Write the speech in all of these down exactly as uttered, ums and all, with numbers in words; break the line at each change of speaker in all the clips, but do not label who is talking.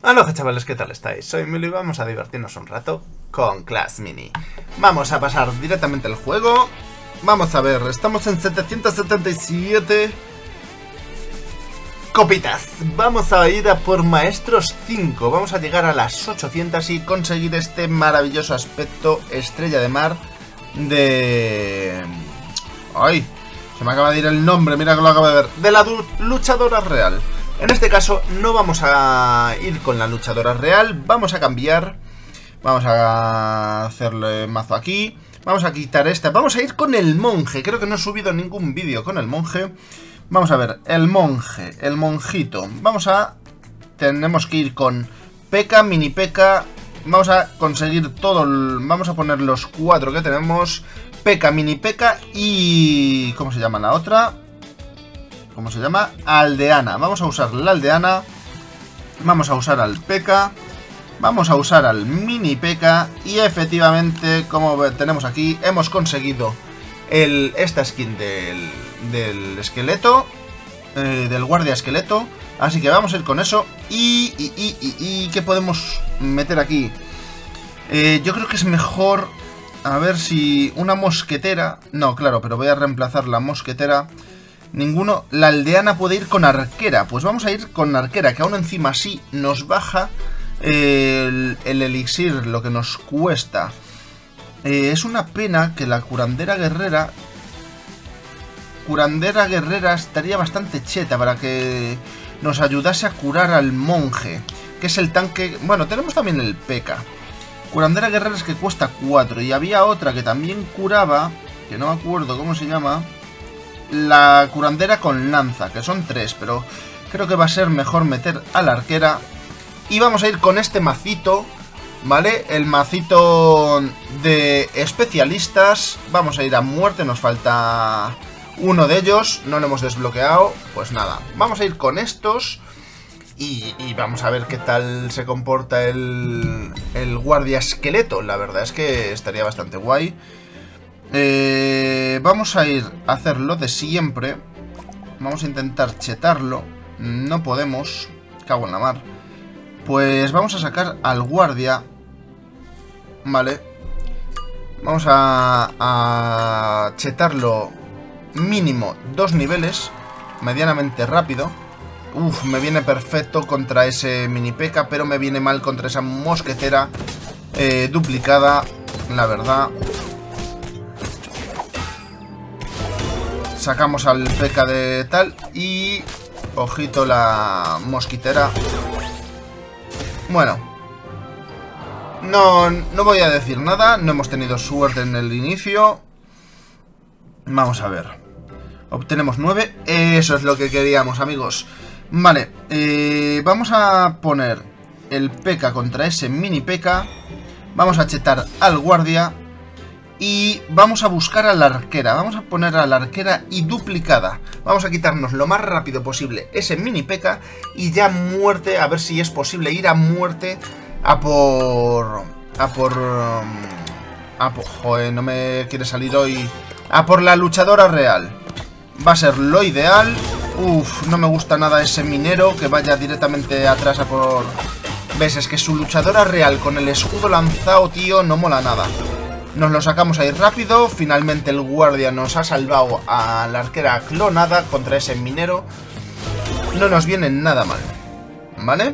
Hola chavales, ¿qué tal estáis? Soy Milo y vamos a divertirnos un rato con Clash Mini. Vamos a pasar directamente al juego. Vamos a ver, estamos en setecientos setenta y siete copitas. Vamos a ir a por Maestros cinco. Vamos a llegar a las ochocientas y conseguir este maravilloso aspecto estrella de mar de... ¡Ay! Se me acaba de ir el nombre, mira que lo acabo de ver. De la luchadora real. En este caso no vamos a ir con la luchadora real, vamos a cambiar. Vamos a hacerle mazo aquí. Vamos a quitar esta, vamos a ir con el monje. Creo que no he subido ningún vídeo con el monje. Vamos a ver, el monje, el monjito. Vamos a... Tenemos que ir con P.E.K.K.A, Mini P.E.K.K.A. Vamos a conseguir todo el... Vamos a poner los cuatro que tenemos. P.E.K.K.A, Mini P.E.K.K.A y... ¿Cómo se llama la otra? ¿Cómo se llama? Aldeana. Vamos a usar la aldeana. Vamos a usar al P E K K A. Vamos a usar al Mini P E K K A. Y efectivamente, como tenemos aquí, hemos conseguido el, esta skin del, del esqueleto. Eh, del guardia esqueleto. Así que vamos a ir con eso. Y, y, y, y, y ¿qué podemos meter aquí? Eh, yo creo que es mejor... A ver si una mosquetera... No, claro, pero voy a reemplazar la mosquetera... Ninguno. La aldeana puede ir con arquera. Pues vamos a ir con arquera, que aún encima sí nos baja el, el elixir, lo que nos cuesta. Eh, es una pena que la curandera guerrera... Curandera guerrera estaría bastante cheta para que nos ayudase a curar al monje, que es el tanque... Bueno, tenemos también el P E K K A. Curandera guerrera es que cuesta cuatro. Y había otra que también curaba, que no me acuerdo cómo se llama... La curandera con lanza, que son tres, pero creo que va a ser mejor meter a la arquera. Y vamos a ir con este macito, ¿vale? El macito de especialistas. Vamos a ir a muerte, nos falta uno de ellos, no lo hemos desbloqueado. Pues nada, vamos a ir con estos y, y vamos a ver qué tal se comporta el, el guardia esqueleto. La verdad es que estaría bastante guay. Eh, vamos a ir a hacer lo de siempre. Vamos a intentar chetarlo. No podemos. Cago en la mar. Pues vamos a sacar al guardia. Vale. Vamos a, a chetarlo mínimo dos niveles. Medianamente rápido. Uf, me viene perfecto contra ese mini P E K K A, pero me viene mal contra esa mosquetera eh, duplicada. La verdad. Sacamos al P E K K A de tal y... Ojito la mosquitera. Bueno. No, no voy a decir nada. No hemos tenido suerte en el inicio. Vamos a ver. Obtenemos nueve. Eso es lo que queríamos, amigos. Vale. Eh, vamos a poner el P E K K A contra ese mini P E K K A. Vamos a chetar al guardia. Y vamos a buscar a la arquera. Vamos a poner a la arquera y duplicada. Vamos a quitarnos lo más rápido posible ese mini P E K K A. Y ya muerte, a ver si es posible ir a muerte. A por... A por... A por... Joder, no me quiere salir hoy. A por la luchadora real. Va a ser lo ideal. Uf, no me gusta nada ese minero que vaya directamente atrás a por... ¿Ves? Es que su luchadora real con el escudo lanzado, tío, no mola nada. Nos lo sacamos ahí rápido. Finalmente el guardia nos ha salvado a la arquera clonada contra ese minero. No nos viene nada mal, ¿vale?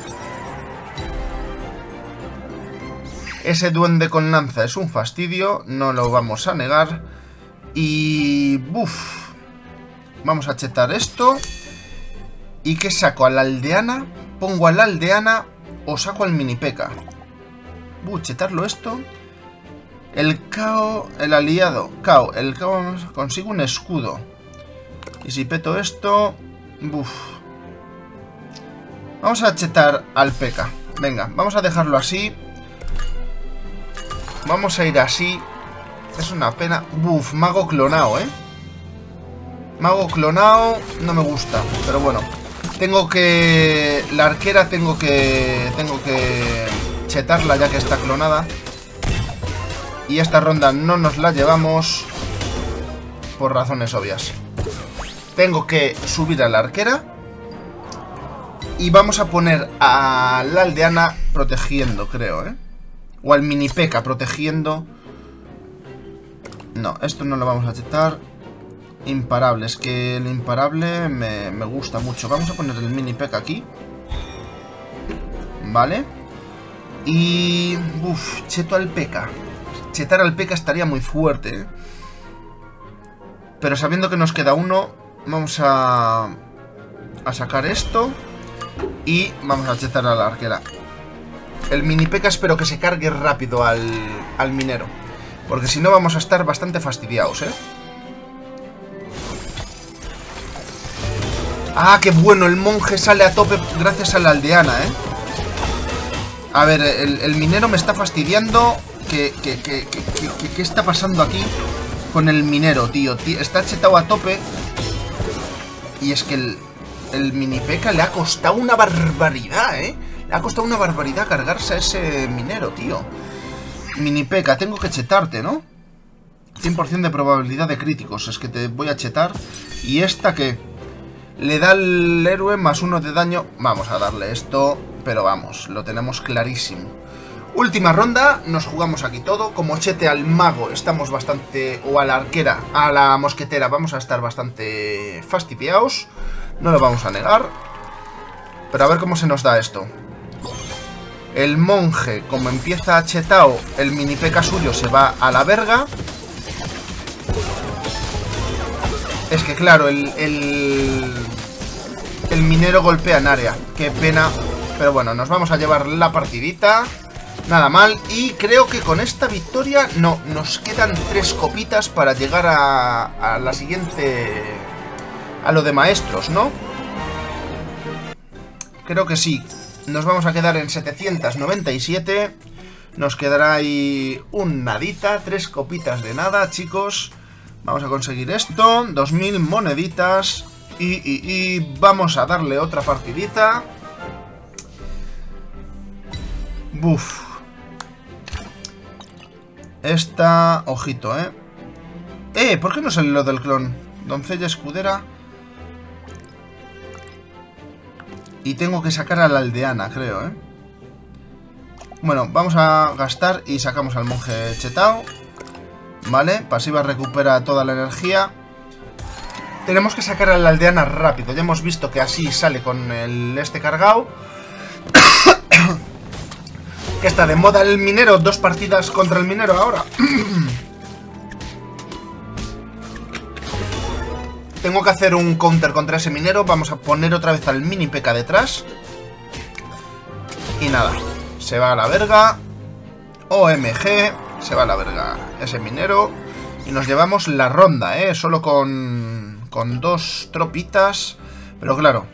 Ese duende con lanza es un fastidio. No lo vamos a negar. Y... Buf. Vamos a chetar esto. ¿Y qué saco? ¿A la aldeana? ¿Pongo a la aldeana o saco al mini P E K K A? Uh, chetarlo esto. El Cao, el aliado, Cao, el Cao consigue un escudo. Y si peto esto... Buf. Vamos a chetar al P E K K A. Venga, vamos a dejarlo así. Vamos a ir así. Es una pena. Buf, mago clonado, ¿eh? Mago clonado no me gusta, pero bueno. Tengo que... La arquera tengo que... Tengo que chetarla ya que está clonada. Y esta ronda no nos la llevamos por razones obvias. Tengo que subir a la arquera. Y vamos a poner a la aldeana protegiendo, creo, ¿eh? O al mini P.E.K.K.A protegiendo. No, esto no lo vamos a chetar. Imparable, es que el imparable me, me gusta mucho. Vamos a poner el mini P.E.K.K.A aquí. Vale. Y... Uff, cheto al P E K K A. Chetar al P E K K A estaría muy fuerte, ¿eh? Pero sabiendo que nos queda uno, vamos a... A sacar esto. Y vamos a chetar a la arquera. El mini P E K K A espero que se cargue rápido al, al minero. Porque si no vamos a estar bastante fastidiados, ¿eh? Ah, qué bueno, el monje sale a tope gracias a la aldeana, ¿eh? A ver, el, el minero me está fastidiando. ¿Qué, qué, qué, qué, qué, qué está pasando aquí con el minero, tío? tío? Está chetado a tope. Y es que el, el mini P E K K A le ha costado una barbaridad, ¿eh? Le ha costado una barbaridad cargarse a ese minero, tío. Mini P E K K A, tengo que chetarte, ¿no? cien por cien de probabilidad de críticos. Es que te voy a chetar. ¿Y esta qué? Le da al héroe más uno de daño. Vamos a darle esto. Pero vamos, lo tenemos clarísimo. Última ronda, nos jugamos aquí todo. Como chete al mago estamos bastante... O a la arquera, a la mosquetera vamos a estar bastante fastidiados. No lo vamos a negar. Pero a ver cómo se nos da esto. El monje, como empieza chetao, el mini P E K K A suyo se va a la verga. Es que claro, el, el, el minero golpea en área. Qué pena. Pero bueno, nos vamos a llevar la partidita. Nada mal. Y creo que con esta victoria no, nos quedan tres copitas para llegar a, a la siguiente... A lo de maestros, ¿no? Creo que sí. Nos vamos a quedar en setecientos noventa y siete. Nos quedará ahí un nadita. Tres copitas de nada, chicos. Vamos a conseguir esto. dos mil moneditas. Y, y, y vamos a darle otra partidita. Buf. Esta... Ojito, ¿eh? Eh, ¿por qué no sale lo del clon? Doncella escudera. Y tengo que sacar a la aldeana, creo, ¿eh? Bueno, vamos a gastar y sacamos al monje chetao. Vale, pasiva recupera toda la energía. Tenemos que sacar a la aldeana rápido. Ya hemos visto que así sale con el este cargado. Que está de moda el minero. Dos partidas contra el minero ahora. Tengo que hacer un counter contra ese minero. Vamos a poner otra vez al mini P E K K A detrás. Y nada, se va a la verga. O M G, se va a la verga ese minero. Y nos llevamos la ronda, ¿eh? Solo con, con dos tropitas. Pero claro,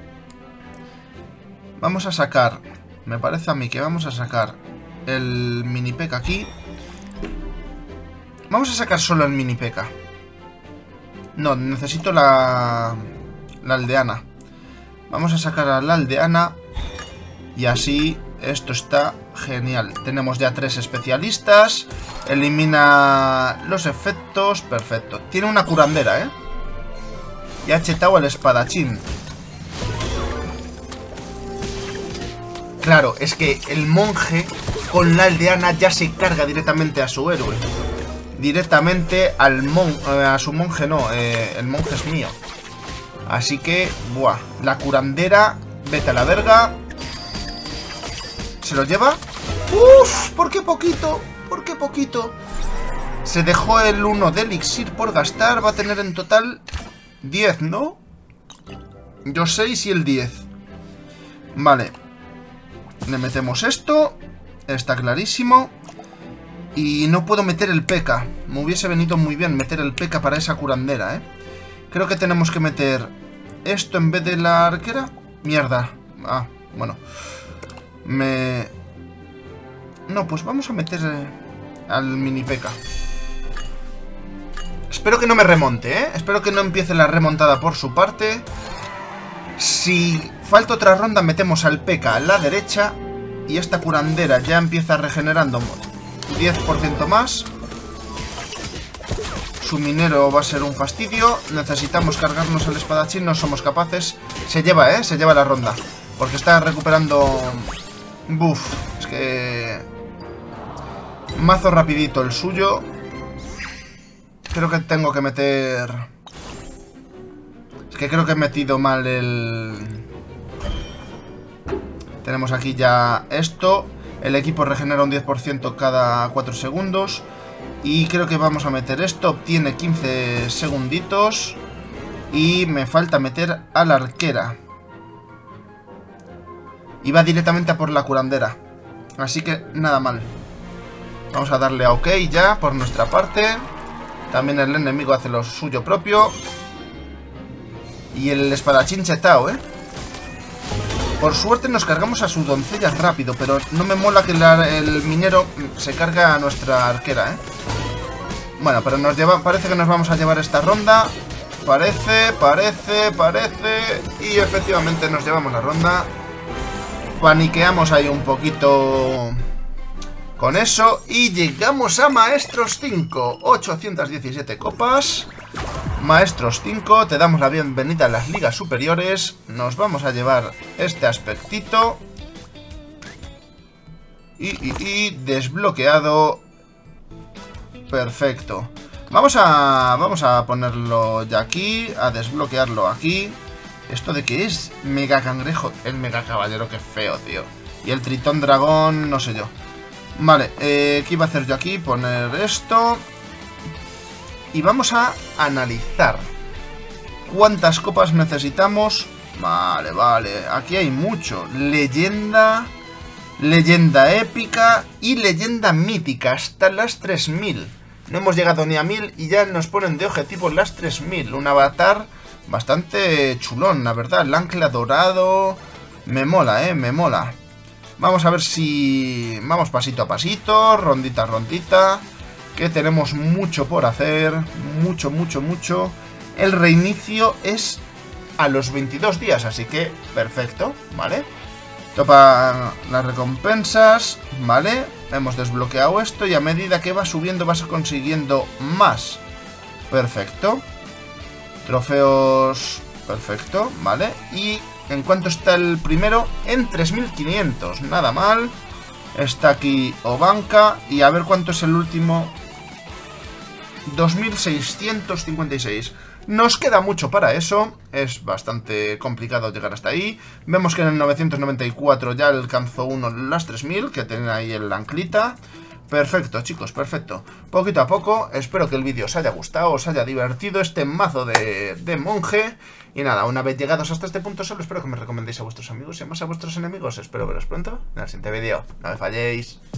vamos a sacar... Me parece a mí que vamos a sacar el mini P E K K A aquí. Vamos a sacar solo el mini P E K K A. No, necesito la, la aldeana. Vamos a sacar a la aldeana. Y así esto está genial. Tenemos ya tres especialistas. Elimina los efectos. Perfecto. Tiene una curandera, ¿eh? Y ha chetado el espadachín. Claro, es que el monje con la aldeana ya se carga directamente a su héroe. Directamente al mon eh, a su monje no, eh, el monje es mío. Así que, buah, la curandera, vete a la verga. ¿Se lo lleva? ¡Uf! ¿Por qué poquito? ¿Por qué poquito? Se dejó el uno de elixir por gastar. Va a tener en total diez, ¿no? Yo seis y el diez. Vale. Le metemos esto. Está clarísimo. Y no puedo meter el P E K K A. Me hubiese venido muy bien meter el P E K K A para esa curandera, ¿eh? Creo que tenemos que meter esto en vez de la arquera. Mierda. Ah, bueno. Me... No, pues vamos a meter eh, al mini P E K K A. Espero que no me remonte, ¿eh? Espero que no empiece la remontada por su parte. Si falta otra ronda, metemos al P E K K A a la derecha. Y esta curandera ya empieza regenerando diez por ciento más. Su minero va a ser un fastidio. Necesitamos cargarnos el espadachín. No somos capaces. Se lleva, ¿eh? Se lleva la ronda. Porque está recuperando... Buf, es que... Mazo rapidito el suyo. Creo que tengo que meter... Es que creo que he metido mal el... Tenemos aquí ya esto. El equipo regenera un diez por ciento cada cuatro segundos. Y creo que vamos a meter esto. Obtiene quince segunditos. Y me falta meter a la arquera. Y va directamente a por la curandera. Así que nada mal. Vamos a darle a OK ya por nuestra parte. También el enemigo hace lo suyo propio. Y el espadachín chetao, ¿eh? Por suerte nos cargamos a su doncella rápido. Pero no me mola que la, el minero se carga a nuestra arquera, ¿eh? Bueno, pero nos lleva, parece que nos vamos a llevar esta ronda. Parece, parece, parece. Y efectivamente nos llevamos la ronda. Paniqueamos ahí un poquito con eso. Y llegamos a Maestros cinco. ochocientas diecisiete copas. Maestros cinco. Te damos la bienvenida a las ligas superiores. Nos vamos a llevar este aspectito. Y, y, y desbloqueado. Perfecto. Vamos a, vamos a ponerlo ya aquí. A desbloquearlo aquí. ¿Esto de qué es? Mega cangrejo. El mega caballero, qué feo, tío. Y el tritón dragón, no sé yo. Vale, eh, ¿qué iba a hacer yo aquí? Poner esto. Y vamos a analizar cuántas copas necesitamos. Vale, vale. Aquí hay mucho. Leyenda, leyenda épica y leyenda mítica. Hasta las tres mil. No hemos llegado ni a mil y ya nos ponen de objetivo las tres mil. Un avatar bastante chulón, la verdad. El ancla dorado. Me mola, eh, me mola. Vamos a ver si... Vamos pasito a pasito, rondita a rondita. Que tenemos mucho por hacer. Mucho, mucho, mucho. El reinicio es a los veintidós días, así que perfecto, ¿vale? Topa las recompensas, ¿vale? Hemos desbloqueado esto y a medida que va subiendo vas consiguiendo más. Perfecto. Trofeos... Perfecto, ¿vale? Y en cuanto está el primero, en tres mil quinientos. Nada mal. Está aquí Obanka. Y a ver cuánto es el último. dos mil seiscientos cincuenta y seis. Nos queda mucho para eso. Es bastante complicado llegar hasta ahí. Vemos que en el novecientos noventa y cuatro ya alcanzó uno las tres mil. Que tienen ahí el anclita. Perfecto, chicos, perfecto. Poquito a poco, espero que el vídeo os haya gustado, os haya divertido este mazo de, de monje. Y nada, una vez llegados hasta este punto solo espero que me recomendéis a vuestros amigos y más a vuestros enemigos. Espero veros pronto en el siguiente vídeo. No me falléis.